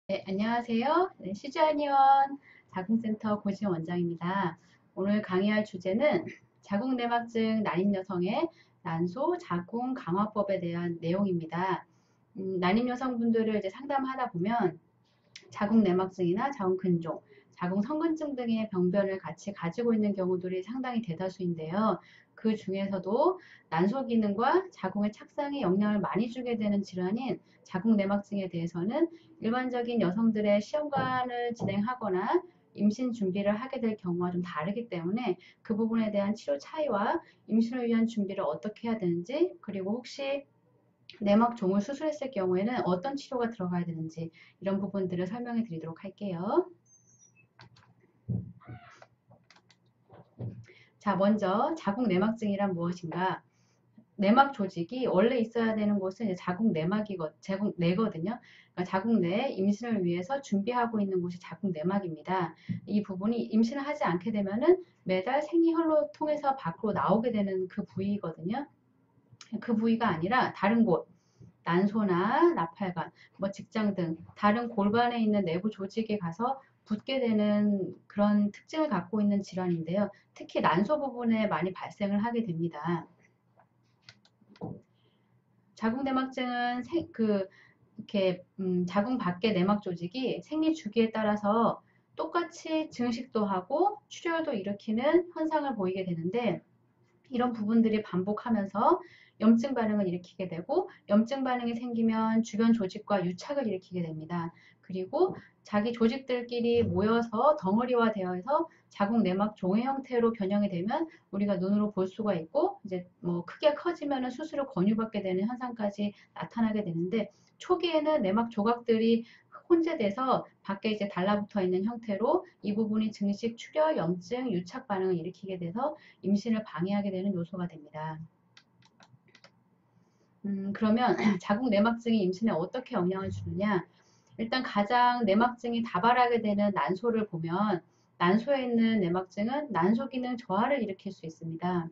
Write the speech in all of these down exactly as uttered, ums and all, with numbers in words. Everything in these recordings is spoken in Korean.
네, 안녕하세요. 네, 시즈아니원 자궁센터 고진 원장입니다. 오늘 강의할 주제는 자궁내막증 난임 여성의 난소 자궁 강화법에 대한 내용입니다. 음, 난임 여성분들을 이제 상담하다 보면 자궁내막증이나 자궁근종, 자궁성근증 등의 병변을 같이 가지고 있는 경우들이 상당히 대다수인데요. 그 중에서도 난소 기능과 자궁의 착상에 영향을 많이 주게 되는 질환인 자궁내막증에 대해서는 일반적인 여성들의 시험관을 진행하거나 임신 준비를 하게 될 경우와 좀 다르기 때문에 그 부분에 대한 치료 차이와 임신을 위한 준비를 어떻게 해야 되는지, 그리고 혹시 내막 종을 수술했을 경우에는 어떤 치료가 들어가야 되는지 이런 부분들을 설명해 드리도록 할게요. 자, 먼저 자궁 내막증이란 무엇인가? 내막 조직이 원래 있어야 되는 곳은 이제 자궁 내막이거, 자궁 내거든요. 그러니까 자궁 내 임신을 위해서 준비하고 있는 곳이 자궁 내막입니다. 이 부분이 임신을 하지 않게 되면은 매달 생리혈로 통해서 밖으로 나오게 되는 그 부위거든요. 그 부위가 아니라 다른 곳, 난소나 나팔관, 뭐 직장 등 다른 골반에 있는 내부 조직에 가서 붙게 되는 그런 특징을 갖고 있는 질환인데요. 특히 난소 부분에 많이 발생을 하게 됩니다. 자궁내막증은 생, 그 이렇게 음, 자궁 밖의 내막 조직이 생리 주기에 따라서 똑같이 증식도 하고 출혈도 일으키는 현상을 보이게 되는데, 이런 부분들이 반복하면서 염증 반응을 일으키게 되고, 염증 반응이 생기면 주변 조직과 유착을 일으키게 됩니다. 그리고 자기 조직들끼리 모여서 덩어리화 되어서 자궁 내막 종의 형태로 변형이 되면 우리가 눈으로 볼 수가 있고, 이제 뭐 크게 커지면 수술을 권유받게 되는 현상까지 나타나게 되는데, 초기에는 내막 조각들이 혼재돼서 밖에 이제 달라붙어 있는 형태로 이 부분이 증식, 출혈, 염증, 유착 반응을 일으키게 돼서 임신을 방해하게 되는 요소가 됩니다. 음, 그러면 자궁 내막증이 임신에 어떻게 영향을 주느냐? 일단 가장 내막증이 다발하게 되는 난소를 보면, 난소에 있는 내막증은 난소 기능 저하를 일으킬 수 있습니다.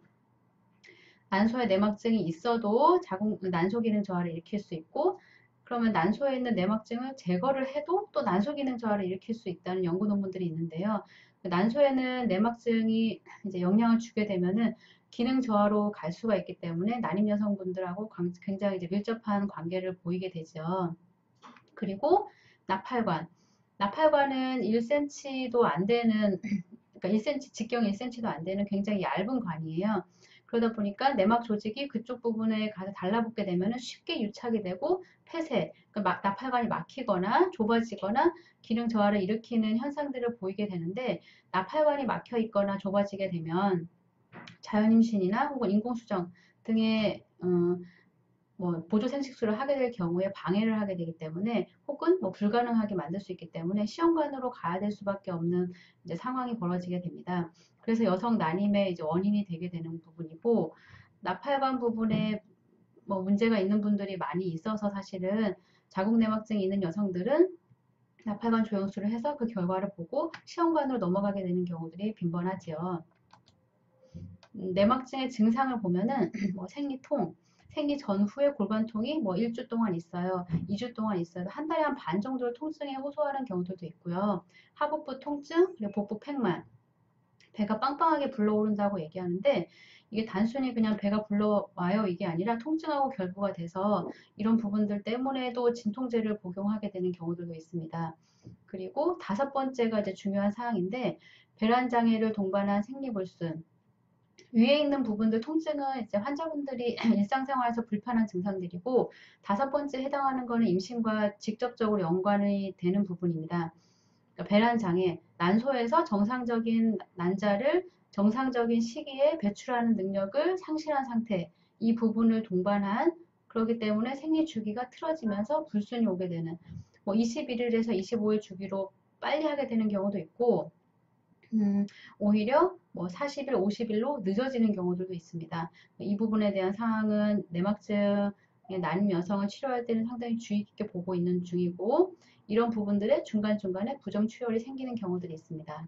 난소에 내막증이 있어도 자궁 난소 기능 저하를 일으킬 수 있고, 그러면 난소에 있는 내막증을 제거를 해도 또 난소 기능 저하를 일으킬 수 있다는 연구 논문들이 있는데요. 난소에는 내막증이 이제 영향을 주게 되면은 기능 저하로 갈 수가 있기 때문에 난임 여성분들하고 굉장히 이제 밀접한 관계를 보이게 되죠. 그리고 나팔관. 나팔관은 일 센티미터도 안 되는, 그러니까 일 센티미터, 직경 일 센티미터도 안 되는 굉장히 얇은 관이에요. 그러다 보니까 내막 조직이 그쪽 부분에 가서 달라붙게 되면 쉽게 유착이 되고 폐쇄, 그러니까 나팔관이 막히거나 좁아지거나 기능 저하를 일으키는 현상들을 보이게 되는데, 나팔관이 막혀 있거나 좁아지게 되면 자연임신이나 혹은 인공수정 등의 어, 뭐 보조 생식수를 하게 될 경우에 방해를 하게 되기 때문에, 혹은 뭐 불가능하게 만들 수 있기 때문에 시험관으로 가야 될 수밖에 없는 이제 상황이 벌어지게 됩니다. 그래서 여성 난임의 이제 원인이 되게 되는 부분이고, 나팔관 부분에 뭐 문제가 있는 분들이 많이 있어서 사실은 자궁내막증이 있는 여성들은 나팔관 조영술을 해서 그 결과를 보고 시험관으로 넘어가게 되는 경우들이 빈번하지요. 음, 내막증의 증상을 보면은 뭐 생리통, 생리 전후에 골반통이 뭐 일 주 동안 있어요. 이 주 동안 있어요. 한 달에 한 반 정도를 통증에 호소하는 경우들도 있고요. 하복부 통증, 그리고 복부 팽만, 배가 빵빵하게 불러오른다고 얘기하는데, 이게 단순히 그냥 배가 불러와요 이게 아니라 통증하고 결부가 돼서 이런 부분들 때문에도 진통제를 복용하게 되는 경우들도 있습니다. 그리고 다섯 번째가 이제 중요한 사항인데, 배란 장애를 동반한 생리불순. 위에 있는 부분들 통증은 이제 환자분들이 일상생활에서 불편한 증상들이고, 다섯 번째 해당하는 거는 임신과 직접적으로 연관이 되는 부분입니다. 그러니까 배란 장애, 난소에서 정상적인 난자를 정상적인 시기에 배출하는 능력을 상실한 상태, 이 부분을 동반한, 그렇기 때문에 생리 주기가 틀어지면서 불순이 오게 되는, 뭐 이십일 일에서 이십오 일 주기로 빨리 하게 되는 경우도 있고, 음, 오히려 뭐 사십 일, 오십 일로 늦어지는 경우들도 있습니다. 이 부분에 대한 사항은 내막증의 난임 여성을 치료할 때는 상당히 주의 깊게 보고 있는 중이고, 이런 부분들에 중간중간에 부정 출혈이 생기는 경우들이 있습니다.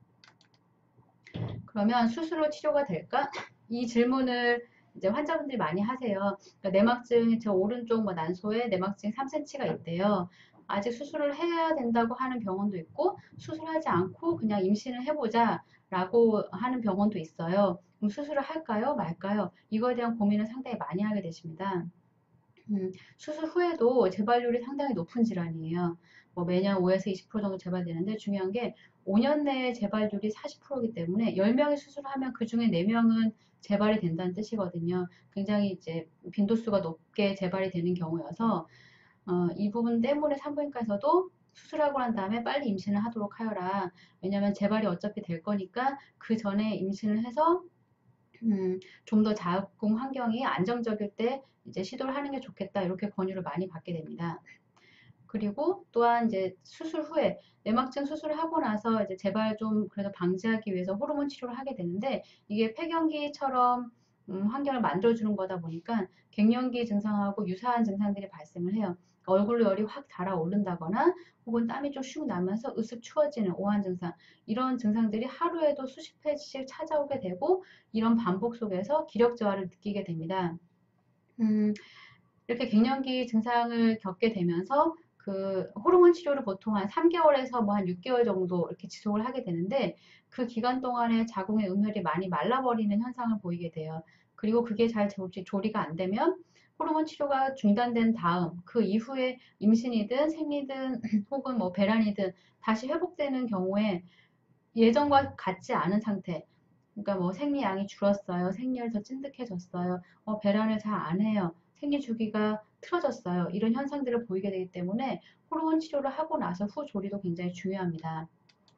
그러면 수술로 치료가 될까? 이 질문을 이제 환자분들이 많이 하세요. 그러니까 내막증, 저 오른쪽 뭐 난소에 내막증 삼 센티미터가 있대요. 아직 수술을 해야 된다고 하는 병원도 있고 수술하지 않고 그냥 임신을 해보자 라고 하는 병원도 있어요. 그럼 수술을 할까요? 말까요? 이거에 대한 고민을 상당히 많이 하게 되십니다. 음, 수술 후에도 재발률이 상당히 높은 질환이에요. 뭐 매년 오에서 이십 퍼센트 정도 재발되는데 중요한 게 오 년 내에 재발률이 사십 퍼센트이기 때문에 열 명이 수술하면 그 중에 네 명은 재발이 된다는 뜻이거든요. 굉장히 이제 빈도수가 높게 재발이 되는 경우여서 어, 이 부분 때문에 산부인과에서도 수술하고 난 다음에 빨리 임신을 하도록 하여라. 왜냐하면 재발이 어차피 될 거니까 그 전에 임신을 해서 음, 좀 더 자궁 환경이 안정적일 때 이제 시도를 하는 게 좋겠다. 이렇게 권유를 많이 받게 됩니다. 그리고 또한 이제 수술 후에 내막증 수술을 하고 나서 이제 재발 좀 그래도 방지하기 위해서 호르몬 치료를 하게 되는데 이게 폐경기처럼 음, 환경을 만들어주는 거다 보니까 갱년기 증상하고 유사한 증상들이 발생을 해요. 얼굴로 열이 확 달아오른다거나 혹은 땀이 좀 슉 나면서 으쓱 추워지는 오한 증상 이런 증상들이 하루에도 수십 회씩 찾아오게 되고 이런 반복 속에서 기력 저하를 느끼게 됩니다. 음, 이렇게 갱년기 증상을 겪게 되면서 그 호르몬 치료를 보통 한 삼 개월에서 뭐 한 육 개월 정도 이렇게 지속을 하게 되는데 그 기간 동안에 자궁의 음혈이 많이 말라버리는 현상을 보이게 돼요. 그리고 그게 잘 조리가 안 되면 호르몬 치료가 중단된 다음 그 이후에 임신이든 생리든 혹은 뭐 배란이든 다시 회복되는 경우에 예전과 같지 않은 상태 그러니까 뭐 생리양이 줄었어요. 생리혈 더 찐득해졌어요. 어, 배란을 잘 안 해요. 생리 주기가 틀어졌어요. 이런 현상들을 보이게 되기 때문에 호르몬 치료를 하고 나서 후 조리도 굉장히 중요합니다.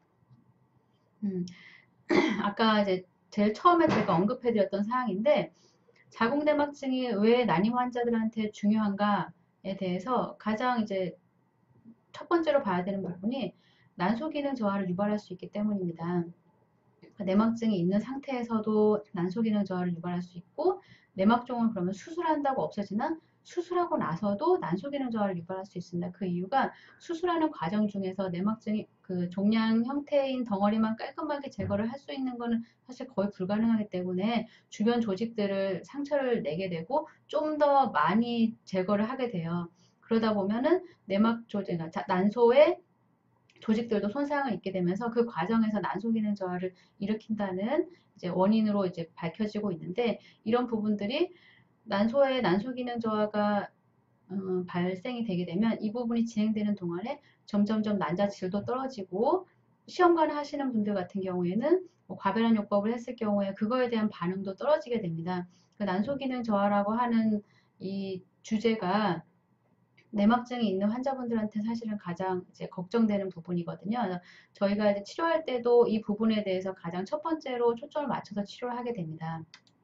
음, 아까 이제 제일 처음에 제가 언급해드렸던 사항인데 자궁내막증이 왜 난임 환자들한테 중요한가에 대해서 가장 이제 첫 번째로 봐야 되는 부분이 난소 기능 저하를 유발할 수 있기 때문입니다. 내막증이 있는 상태에서도 난소 기능 저하를 유발할 수 있고 내막종을 그러면 수술한다고 없어지나 수술하고 나서도 난소 기능 저하를 유발할 수 있습니다. 그 이유가 수술하는 과정 중에서 내막증이 그 종양 형태인 덩어리만 깔끔하게 제거를 할 수 있는 거는 사실 거의 불가능하기 때문에 주변 조직들을 상처를 내게 되고 좀 더 많이 제거를 하게 돼요. 그러다 보면은 내막 조직, 난소의 조직들도 손상을 입게 되면서 그 과정에서 난소 기능 저하를 일으킨다는 이제 원인으로 이제 밝혀지고 있는데 이런 부분들이 난소의 난소 기능 저하가 음, 발생이 되게 되면 이 부분이 진행되는 동안에 점점점 난자 질도 떨어지고 시험관을 하시는 분들 같은 경우에는 뭐 과배란 요법을 했을 경우에 그거에 대한 반응도 떨어지게 됩니다. 그 난소 기능 저하라고 하는 이 주제가 내막증이 있는 환자분들한테 사실은 가장 이제 걱정되는 부분이거든요. 그래서 저희가 이제 치료할 때도 이 부분에 대해서 가장 첫 번째로 초점을 맞춰서 치료를 하게 됩니다.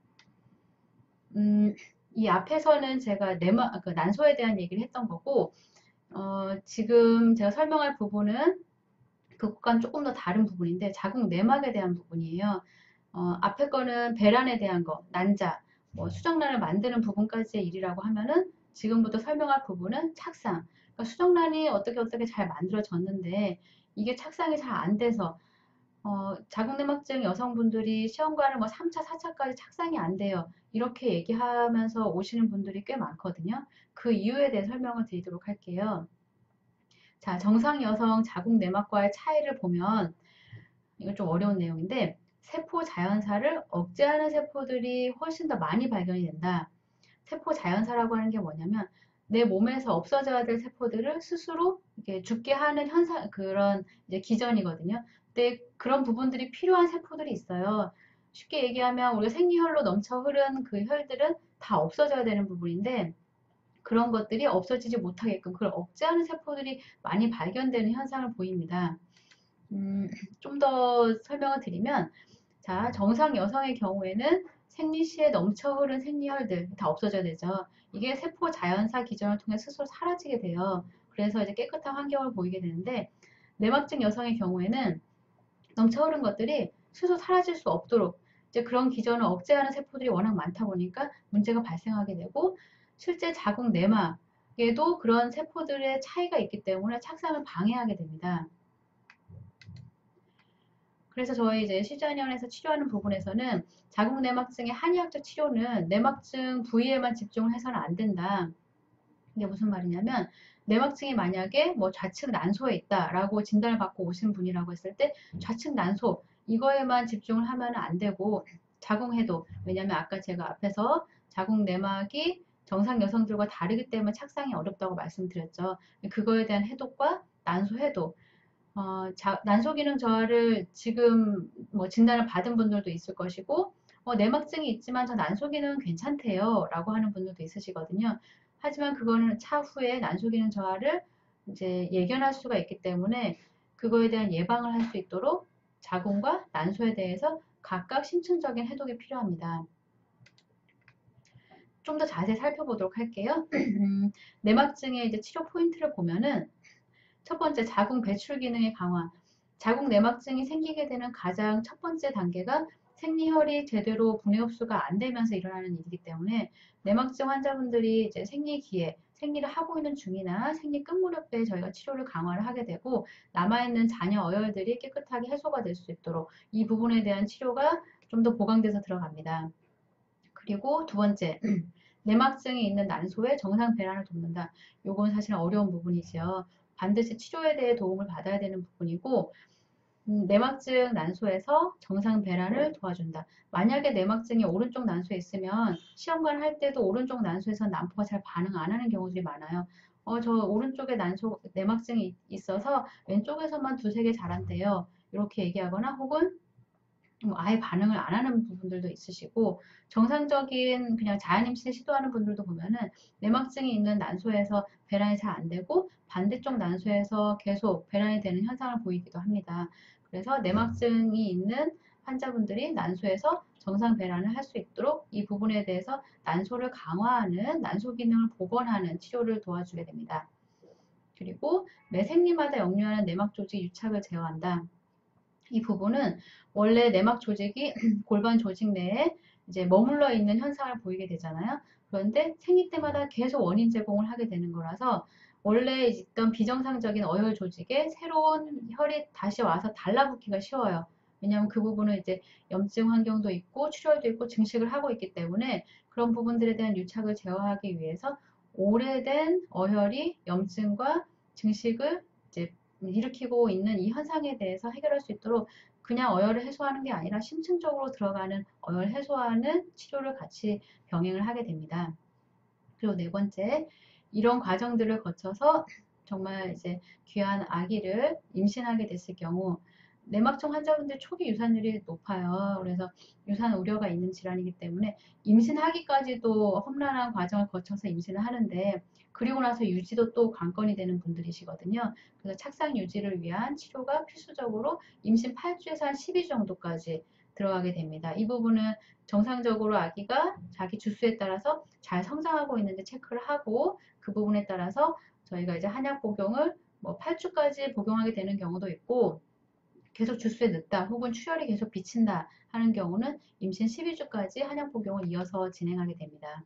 음, 이 앞에서는 제가 내막, 그 난소에 대한 얘기를 했던 거고, 어, 지금 제가 설명할 부분은 그것과는 조금 더 다른 부분인데, 자궁 내막에 대한 부분이에요. 어, 앞에 거는 배란에 대한 거, 난자, 뭐 수정란을 만드는 부분까지의 일이라고 하면은 지금부터 설명할 부분은 착상. 그러니까 수정란이 어떻게 어떻게 잘 만들어졌는데 이게 착상이 잘 안 돼서 어, 자궁내막증 여성분들이 시험관을 뭐 삼 차, 사 차까지 착상이 안 돼요. 이렇게 얘기하면서 오시는 분들이 꽤 많거든요. 그 이유에 대해 설명을 드리도록 할게요. 자, 정상 여성 자궁내막과의 차이를 보면 이건 좀 어려운 내용인데 세포 자연사를 억제하는 세포들이 훨씬 더 많이 발견이 된다. 세포 자연사라고 하는 게 뭐냐면 내 몸에서 없어져야 될 세포들을 스스로 이렇게 죽게 하는 현상 그런 이제 기전이거든요. 근데 그런 부분들이 필요한 세포들이 있어요. 쉽게 얘기하면 우리가 생리혈로 넘쳐 흐른 그 혈들은 다 없어져야 되는 부분인데 그런 것들이 없어지지 못하게끔 그걸 억제하는 세포들이 많이 발견되는 현상을 보입니다. 음, 좀 더 설명을 드리면, 자, 정상 여성의 경우에는 생리 시에 넘쳐 흐른 생리혈들 다 없어져야 되죠. 이게 세포 자연사 기전을 통해 스스로 사라지게 돼요. 그래서 이제 깨끗한 환경을 보이게 되는데, 내막증 여성의 경우에는 넘쳐 흐른 것들이 스스로 사라질 수 없도록 이제 그런 기전을 억제하는 세포들이 워낙 많다 보니까 문제가 발생하게 되고, 실제 자궁 내막에도 그런 세포들의 차이가 있기 때문에 착상을 방해하게 됩니다. 그래서 저희 이제 시전연에서 치료하는 부분에서는 자궁 내막증의 한의학적 치료는 내막증 부위에만 집중을 해서는 안 된다. 이게 무슨 말이냐면 내막증이 만약에 뭐 좌측 난소에 있다라고 진단을 받고 오신 분이라고 했을 때 좌측 난소 이거에만 집중을 하면 안 되고 자궁해도, 왜냐면 아까 제가 앞에서 자궁 내막이 정상 여성들과 다르기 때문에 착상이 어렵다고 말씀드렸죠. 그거에 대한 해독과 난소 해독, 어, 자, 난소 기능 저하를 지금 뭐 진단을 받은 분들도 있을 것이고, 어, 내막증이 있지만 저 난소 기능은 괜찮대요 라고 하는 분들도 있으시거든요. 하지만 그거는 차후에 난소 기능 저하를 이제 예견할 수가 있기 때문에 그거에 대한 예방을 할 수 있도록 자궁과 난소에 대해서 각각 심층적인 해독이 필요합니다. 좀 더 자세히 살펴보도록 할게요. 내막증의 이제 치료 포인트를 보면은 첫 번째, 자궁 배출 기능의 강화. 자궁 내막증이 생기게 되는 가장 첫 번째 단계가 생리혈이 제대로 분해 흡수가 안 되면서 일어나는 일이기 때문에 내막증 환자분들이 이제 생리기에 생리를 하고 있는 중이나 생리 끝 무렵에 저희가 치료를 강화를 하게 되고 남아있는 잔여 어혈들이 깨끗하게 해소가 될 수 있도록 이 부분에 대한 치료가 좀 더 보강돼서 들어갑니다. 그리고 두 번째, 내막증이 있는 난소의 정상 배란을 돕는다. 요건 사실 어려운 부분이죠. 반드시 치료에 대해 도움을 받아야 되는 부분이고, 음, 내막증 난소에서 정상 배란을 도와준다. 만약에 내막증이 오른쪽 난소에 있으면 시험관 할 때도 오른쪽 난소에서 난포가 잘 반응 안 하는 경우들이 많아요. 어, 저 오른쪽에 난소 내막증이 있어서 왼쪽에서만 두세 개 자란대요. 이렇게 얘기하거나 혹은 뭐 아예 반응을 안 하는 부분들도 있으시고, 정상적인 그냥 자연 임신을 시도하는 분들도 보면은 내막증이 있는 난소에서 배란이 잘 안 되고 반대쪽 난소에서 계속 배란이 되는 현상을 보이기도 합니다. 그래서 내막증이 있는 환자분들이 난소에서 정상 배란을 할 수 있도록 이 부분에 대해서 난소를 강화하는, 난소 기능을 복원하는 치료를 도와주게 됩니다. 그리고 매 생리마다 역류하는 내막 조직 유착을 제어한다. 이 부분은 원래 내막 조직이 골반 조직 내에 이제 머물러 있는 현상을 보이게 되잖아요. 그런데 생리 때마다 계속 원인 제공을 하게 되는 거라서 원래 있던 비정상적인 어혈 조직에 새로운 혈이 다시 와서 달라붙기가 쉬워요. 왜냐하면 그 부분은 이제 염증 환경도 있고 출혈도 있고 증식을 하고 있기 때문에 그런 부분들에 대한 유착을 제어하기 위해서 오래된 어혈이 염증과 증식을 이제 일으키고 있는 이 현상에 대해서 해결할 수 있도록 그냥 어혈을 해소하는 게 아니라 심층적으로 들어가는 어혈 해소하는 치료를 같이 병행을 하게 됩니다. 그리고 네 번째, 이런 과정들을 거쳐서 정말 이제 귀한 아기를 임신하게 됐을 경우 내막증 환자분들 초기 유산율이 높아요. 그래서 유산 우려가 있는 질환이기 때문에 임신하기까지도 험난한 과정을 거쳐서 임신을 하는데 그리고 나서 유지도 또 관건이 되는 분들이시거든요. 그래서 착상 유지를 위한 치료가 필수적으로 임신 팔 주에서 한 십이 주 정도까지 들어가게 됩니다. 이 부분은 정상적으로 아기가 자기 주수에 따라서 잘 성장하고 있는지 체크를 하고 그 부분에 따라서 저희가 이제 한약 복용을 뭐 팔 주까지 복용하게 되는 경우도 있고 계속 주수에 늦다 혹은 출혈이 계속 비친다 하는 경우는 임신 십이 주까지 한약 복용을 이어서 진행하게 됩니다.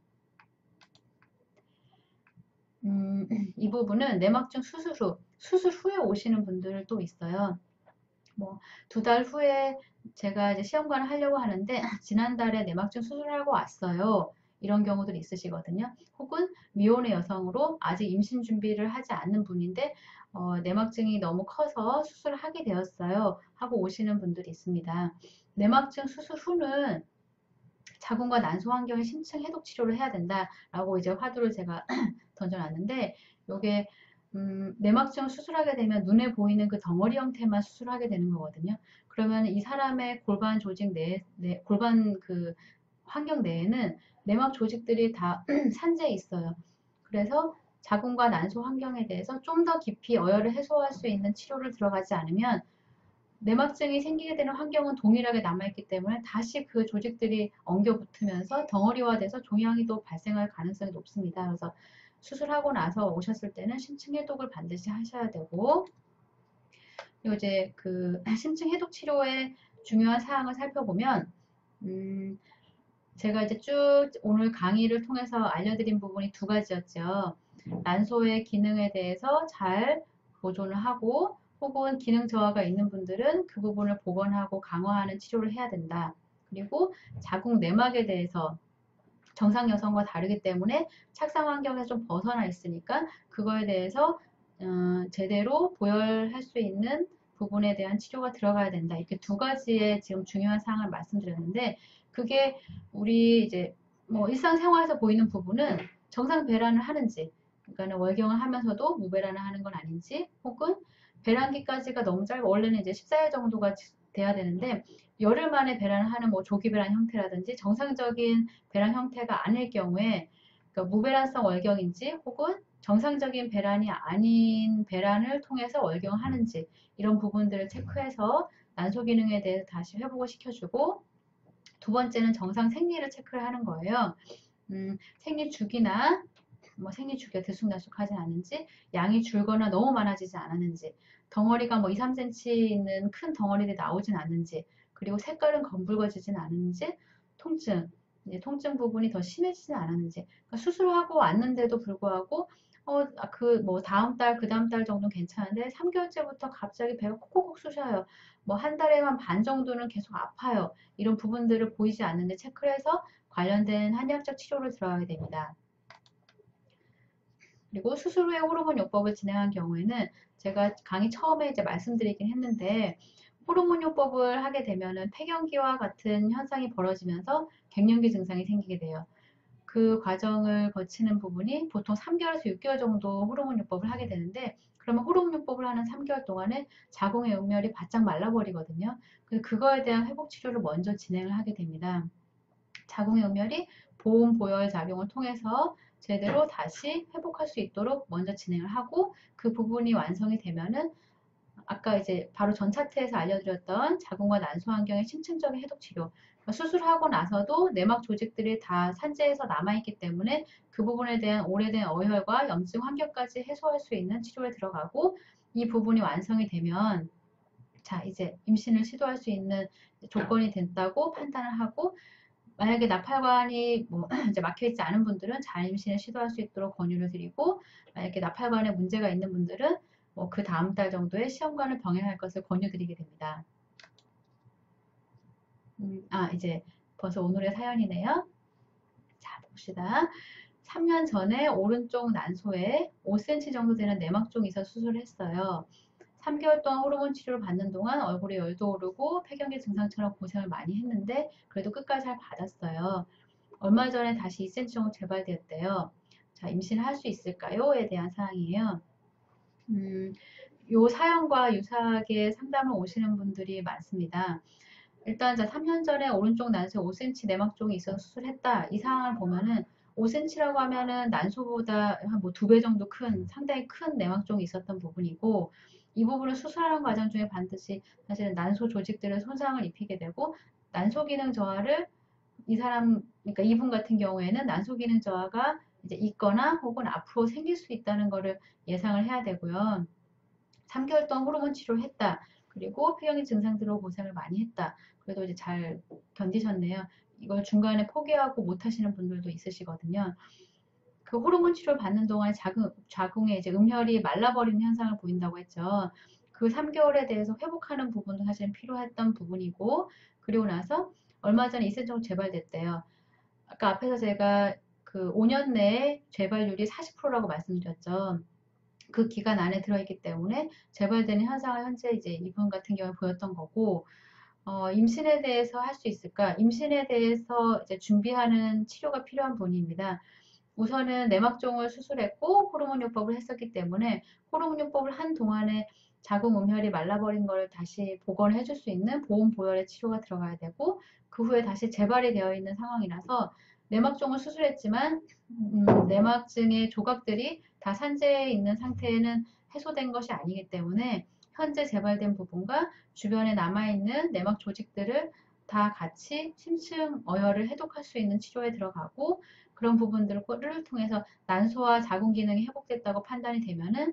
음, 이 부분은 내막증 수술 후, 수술 후에 오시는 분들 또 있어요. 뭐 두 달 후에 제가 이제 시험관을 하려고 하는데 지난달에 내막증 수술하고 왔어요. 이런 경우들이 있으시거든요. 혹은 미혼의 여성으로 아직 임신 준비를 하지 않는 분인데 어, 내막증이 너무 커서 수술을 하게 되었어요. 하고 오시는 분들이 있습니다. 내막증 수술 후는 자궁과 난소 환경의 심층 해독 치료를 해야 된다라고 이제 화두를 제가 던져놨는데 요게 음, 내막증을 수술하게 되면 눈에 보이는 그 덩어리 형태만 수술하게 되는 거거든요. 그러면 이 사람의 골반 조직 내, 내 골반 그 환경 내에는 내막 조직들이 다 산재해 있어요. 그래서 자궁과 난소 환경에 대해서 좀 더 깊이 어혈을 해소할 수 있는 치료를 들어가지 않으면 내막증이 생기게 되는 환경은 동일하게 남아있기 때문에 다시 그 조직들이 엉겨 붙으면서 덩어리화돼서 종양이 또 발생할 가능성이 높습니다. 그래서 수술하고 나서 오셨을 때는 심층 해독을 반드시 하셔야 되고, 그리고 이제 그 심층 해독 치료의 중요한 사항을 살펴보면, 음, 제가 이제 쭉 오늘 강의를 통해서 알려드린 부분이 두 가지였죠. 난소의 기능에 대해서 잘 보존을 하고 혹은 기능 저하가 있는 분들은 그 부분을 복원하고 강화하는 치료를 해야 된다. 그리고 자궁 내막에 대해서 정상 여성과 다르기 때문에 착상 환경에서 좀 벗어나 있으니까 그거에 대해서 어, 제대로 보혈할 수 있는 부분에 대한 치료가 들어가야 된다. 이렇게 두 가지의 지금 중요한 사항을 말씀드렸는데 그게 우리 이제 뭐 일상생활에서 보이는 부분은 정상 배란을 하는지 그러니까 월경을 하면서도 무배란을 하는 건 아닌지 혹은 배란기까지가 너무 짧아 원래는 이제 십사 일 정도가 돼야 되는데 열흘 만에 배란을 하는 뭐 조기 배란 형태라든지 정상적인 배란 형태가 아닐 경우에 그러니까 무배란성 월경인지 혹은 정상적인 배란이 아닌 배란을 통해서 월경을 하는지 이런 부분들을 체크해서 난소 기능에 대해서 다시 회복을 시켜주고 두 번째는 정상 생리를 체크를 하는 거예요. 음, 생리 주기나 뭐 생리 주기가 들쑥날쑥하지 않은지 양이 줄거나 너무 많아지지 않았는지 덩어리가 뭐 이, 삼 센티미터 있는 큰 덩어리들이 나오진 않는지 그리고 색깔은 검붉어지진 않은지 통증 이제 통증 부분이 더 심해지진 않았는지 그러니까 수술하고 왔는데도 불구하고 어, 그 뭐 다음 달, 그 다음 달 정도는 괜찮은데 삼 개월째부터 갑자기 배가 콕콕콕 쑤셔요. 뭐 한 달에만 반 정도는 계속 아파요. 이런 부분들을 보이지 않는데 체크를 해서 관련된 한의학적 치료를 들어가게 됩니다. 그리고 수술 후에 호르몬 요법을 진행한 경우에는 제가 강의 처음에 이제 말씀드리긴 했는데 호르몬 요법을 하게 되면은 폐경기와 같은 현상이 벌어지면서 갱년기 증상이 생기게 돼요. 그 과정을 거치는 부분이 보통 삼 개월에서 육 개월 정도 호르몬 요법을 하게 되는데 그러면 호르몬 요법을 하는 삼 개월 동안에 자궁의 음열이 바짝 말라버리거든요. 그래서 그거에 대한 회복 치료를 먼저 진행을 하게 됩니다. 자궁의 음열이 보온 보혈 작용을 통해서 제대로 다시 회복할 수 있도록 먼저 진행을 하고 그 부분이 완성이 되면은 아까 이제 바로 전 차트에서 알려드렸던 자궁과 난소 환경의 심층적인 해독 치료 그러니까 수술하고 나서도 내막 조직들이 다 산재에서 남아있기 때문에 그 부분에 대한 오래된 어혈과 염증 환경까지 해소할 수 있는 치료에 들어가고 이 부분이 완성이 되면 자 이제 임신을 시도할 수 있는 조건이 됐다고 판단을 하고 만약에 나팔관이 뭐 이제 막혀있지 않은 분들은 자임신을 시도할 수 있도록 권유를 드리고 만약에 나팔관에 문제가 있는 분들은 뭐 그 다음 달 정도에 시험관을 병행할 것을 권유드리게 됩니다. 음, 아 이제 벌써 오늘의 사연이네요. 자 봅시다. 삼 년 전에 오른쪽 난소에 오 센티미터 정도 되는 내막종이 있어 수술을 했어요. 삼 개월 동안 호르몬 치료를 받는 동안 얼굴에 열도 오르고 폐경기 증상처럼 고생을 많이 했는데 그래도 끝까지 잘 받았어요. 얼마 전에 다시 이 센티미터 정도 재발되었대요. 자, 임신할 수 있을까요?에 대한 사항이에요. 음, 요 사연과 유사하게 상담을 오시는 분들이 많습니다. 일단 자 삼 년 전에 오른쪽 난소에 오 센티미터 내막종이 있어서 수술했다. 이 상황을 보면은 오 센티미터라고 하면은 난소보다 한 뭐 두 배 정도 큰 상당히 큰 내막종이 있었던 부분이고 이 부분을 수술하는 과정 중에 반드시 사실은 난소 조직들을 손상을 입히게 되고 난소 기능 저하를 이 사람 그러니까 이분 같은 경우에는 난소 기능 저하가 이제 있거나 혹은 앞으로 생길 수 있다는 거를 예상을 해야 되고요. 삼 개월 동안 호르몬 치료를 했다. 그리고 폐경의 증상들로 고생을 많이 했다. 그래도 이제 잘 견디셨네요. 이걸 중간에 포기하고 못 하시는 분들도 있으시거든요. 그 호르몬 치료를 받는 동안 자궁, 자궁에 이제 음혈이 말라버리는 현상을 보인다고 했죠. 그 삼 개월에 대해서 회복하는 부분도 사실은 필요했던 부분이고, 그리고 나서 얼마 전에 이 센티미터 정도 재발됐대요. 아까 앞에서 제가 그 오 년 내에 재발률이 사십 퍼센트라고 말씀드렸죠. 그 기간 안에 들어있기 때문에 재발되는 현상을 현재 이제 이분 같은 경우에 보였던 거고, 어, 임신에 대해서 할 수 있을까? 임신에 대해서 이제 준비하는 치료가 필요한 분입니다. 우선은 내막종을 수술했고 호르몬 요법을 했었기 때문에 호르몬 요법을 한 동안에 자궁 음혈이 말라버린 걸 다시 복원해 줄 수 있는 보온 보혈의 치료가 들어가야 되고 그 후에 다시 재발이 되어 있는 상황이라서 내막종을 수술했지만 음, 내막증의 조각들이 다 산재해 있는 상태에는 해소된 것이 아니기 때문에 현재 재발된 부분과 주변에 남아있는 내막 조직들을 다 같이 심층 어혈을 해독할 수 있는 치료에 들어가고 그런 부분들을 통해서 난소와 자궁 기능이 회복됐다고 판단이 되면은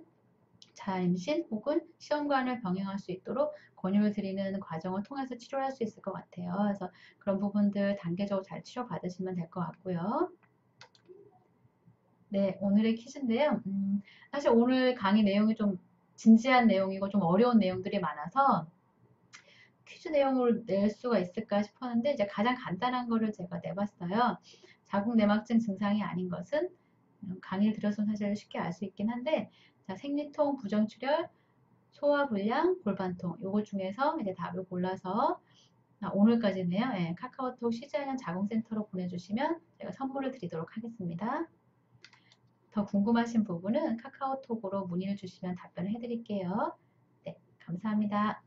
자임신 혹은 시험관을 병행할 수 있도록 권유를 드리는 과정을 통해서 치료할 수 있을 것 같아요. 그래서 그런 부분들 단계적으로 잘 치료받으시면 될 것 같고요. 네, 오늘의 퀴즈인데요. 음, 사실 오늘 강의 내용이 좀 진지한 내용이고 좀 어려운 내용들이 많아서 퀴즈 내용을 낼 수가 있을까 싶었는데 이제 가장 간단한 거를 제가 내봤어요. 자궁 내막증 증상이 아닌 것은 강의를 들어서 사실 쉽게 알 수 있긴 한데, 자, 생리통, 부정출혈, 소화불량, 골반통 요거 중에서 이제 답을 골라서 아, 오늘까지네요. 예, 카카오톡 쉬지 않은 자궁센터로 보내주시면 제가 선물을 드리도록 하겠습니다. 더 궁금하신 부분은 카카오톡으로 문의를 주시면 답변을 해드릴게요. 네, 감사합니다.